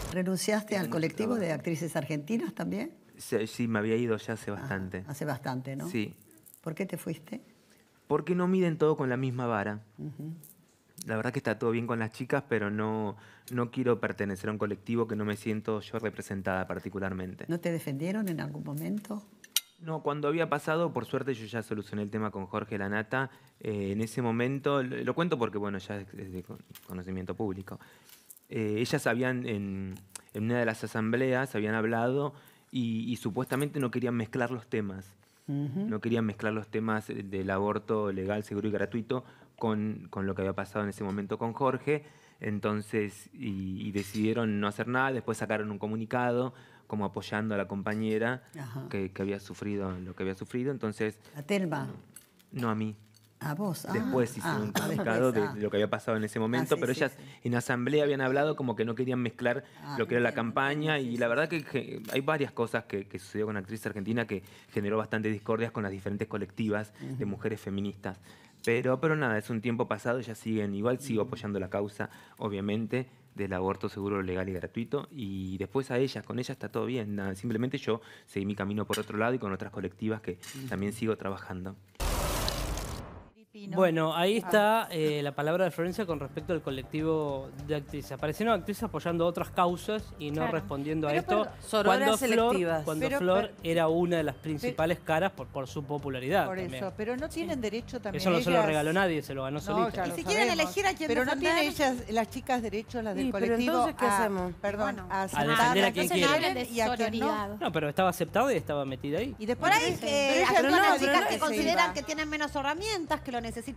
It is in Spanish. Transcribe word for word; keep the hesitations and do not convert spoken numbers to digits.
¿Renunciaste al colectivo de actrices argentinas también? Sí, sí, me había ido ya hace bastante. Ah, hace bastante, ¿no? Sí. ¿Por qué te fuiste? Porque no miden todo con la misma vara. Uh-huh. La verdad que está todo bien con las chicas, pero no, no quiero pertenecer a un colectivo que no me siento yo representada particularmente. ¿No te defendieron en algún momento? No, cuando había pasado, por suerte yo ya solucioné el tema con Jorge Lanata. Eh, en ese momento, lo, lo cuento porque bueno, ya es de conocimiento público. Eh, ellas habían, en, en una de las asambleas, habían hablado y, y supuestamente no querían mezclar los temas. Uh-huh. No querían mezclar los temas del aborto legal, seguro y gratuito con, con lo que había pasado en ese momento con Jorge. Entonces, y, y decidieron no hacer nada. Después sacaron un comunicado como apoyando a la compañera que, que había sufrido lo que había sufrido. Entonces, ¿a Telma? No a mí. ¿A vos? Después ah, hicieron ah, un comunicado después, ah. de, de lo que había pasado en ese momento, ah, sí, pero sí, ellas sí. en asamblea habían hablado como que no querían mezclar ah, lo que era la campaña, y sí, la verdad que, que hay varias cosas que, que sucedió con la actriz argentina que generó bastante discordias con las diferentes colectivas uh-huh. de mujeres feministas. Pero, pero nada, es un tiempo pasado, ellas siguen, igual sigo apoyando la causa, obviamente, del aborto seguro, legal y gratuito, y después a ellas, con ellas está todo bien, nada, simplemente yo seguí mi camino por otro lado y con otras colectivas que uh-huh. también sigo trabajando. Bueno, ahí está eh, la palabra de Florencia con respecto al colectivo de actrices. Aparecieron actrices apoyando otras causas y no claro. respondiendo pero, a esto. Pero, cuando Flor, cuando pero, Flor pero, era una de las principales pero, caras por, por su popularidad. Por también. eso, pero no tienen sí. derecho también. Eso no ellas... se lo regaló nadie, se lo ganó no, solita. Y si quieren elegir a quien Pero defender... no tienen ellas, las chicas, derechos, las del sí, colectivo. Pero entonces, ¿qué a, hacemos? Perdón, bueno, a, a defender a quien quiera. Y a quien no. No, pero estaba aceptada y estaba metida ahí. Y después por ahí que hay chicas que consideran que tienen menos herramientas, que lo necesitan.